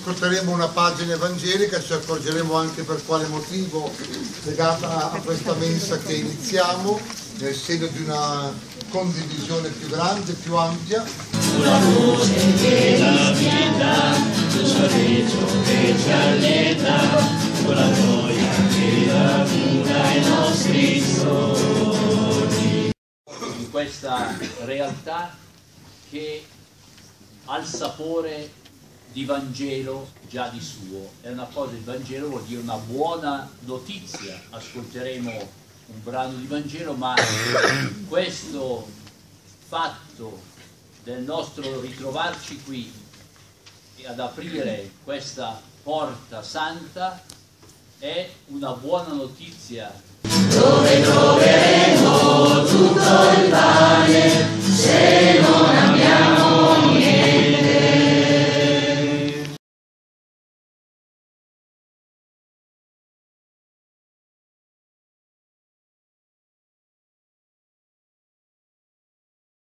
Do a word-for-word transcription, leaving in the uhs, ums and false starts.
ascolteremo una pagina evangelica, ci accorgeremo anche per quale motivo legata a questa mensa che iniziamo, nel segno di una condivisione più grande, più ampia. Una voce che la vita, il sorriso che ci allieta, con la gioia che raccura i nostri sogni. In questa realtà che ha il sapore di Vangelo già di suo, è una cosa, il Vangelo vuol dire una buona notizia. Ascolteremo un brano di Vangelo, ma questo fatto del nostro ritrovarci qui e ad aprire questa porta santa è una buona notizia. Dove troveremo tutto il bene